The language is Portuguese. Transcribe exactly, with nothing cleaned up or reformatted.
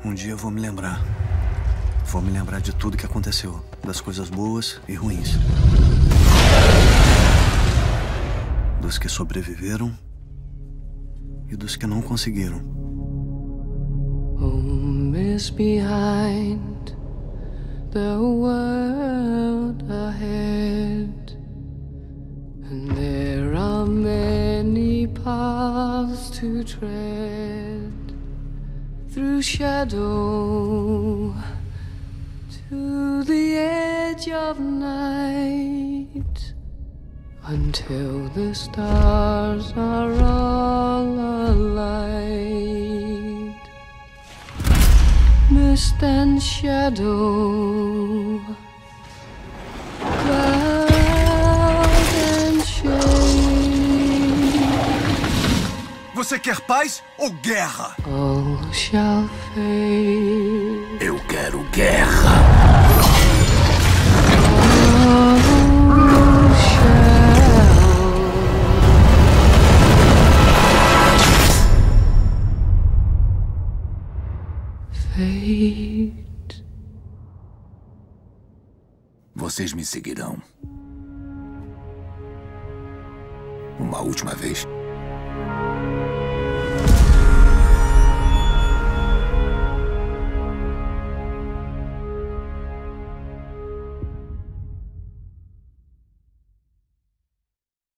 Um dia eu vou me lembrar. Vou me lembrar de tudo que aconteceu. Das coisas boas e ruins. Dos que sobreviveram e dos que não conseguiram. Home is behind, the world ahead, and there are many paths to tread, through shadow to the edge of night, until the stars are all alight. Mist and shadow, cloud and shade. Você quer paz ou guerra? All shall fade. Eu quero guerra. All shall fade. Vocês me seguirão. Uma última vez.